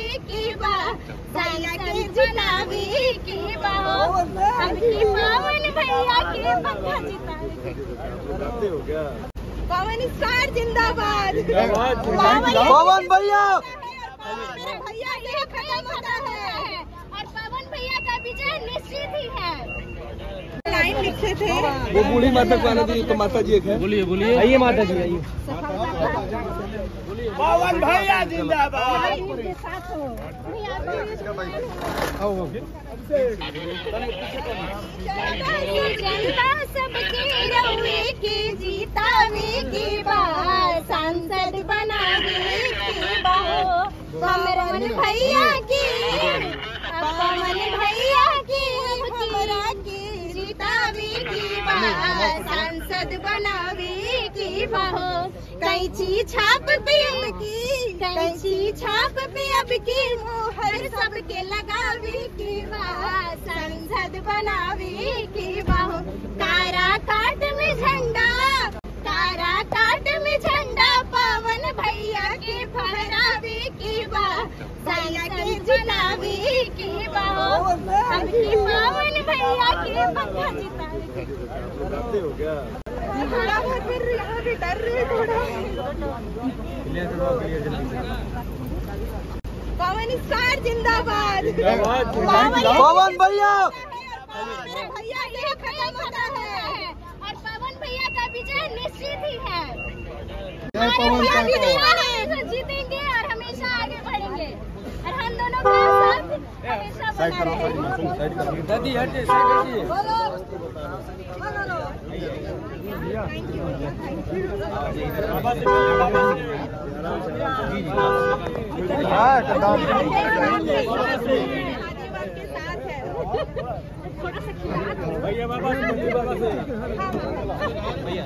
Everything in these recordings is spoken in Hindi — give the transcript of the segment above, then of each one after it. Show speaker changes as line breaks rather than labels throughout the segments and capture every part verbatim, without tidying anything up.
की बात संसद बनावी की बात हमकी पवन भैया की पंखा जितावे हो गया। पवन स्टार जिंदाबाद।
पवन भैया
मेरा भैया ये खत्म होता है और पवन भैया का विजय निश्चित ही है। लाइन लिखे थे
वो बूढ़ी माता को आने दीजिए। तो माता जी एक है, बोलिए बोलिए। आइए माता जी आइए।
पवन भैया जिंदाबाद।
जनता सबके रउए के जीतावे की बात सांसद बनावे की बात पवन भैया की पवन भैया की हमरा की जीतावे की बात सांसद बनावे की बात कैंची छाप पे अब की कैंची छाप पे अब की मुहर सबके लगावे की बात संसद बनावे की बात कारा काट में झंडा कारा काट में झंडा पवन भैया के फहरावे की बात संसद बनावे की बात हमकी पवन भैया के पंखा जितावे हो गया। थोड़ा बहुत फिर यहाँ भी डर रहे थोड़ा। पवन स्टार जिंदाबाद।
पवन भैया
मेरा भैया ये खत्म होता है और पवन भैया का विजय निश्चित ही है। हमारे भैया विजय जीतेंगे और हमेशा आगे बढ़ेंगे और हम दोनों का साथ हमेशा बना रहेगा।
दादी हटिए, साइड हटिए।
भैया बाबा भैया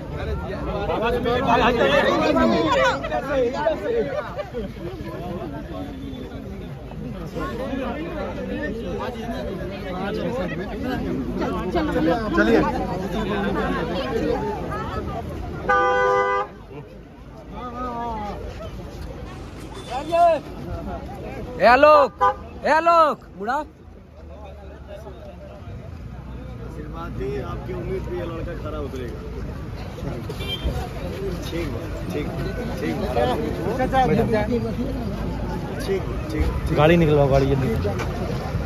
चलिए। ए आलोक, ए आलोक बुढ़ा
आपकी उम्मीद पे ये लड़का खरा उतरेगा। ठीक ठीक ठीक ठीक ठीक।
गाड़ी निकलवाओ, गाड़ी जल्दी।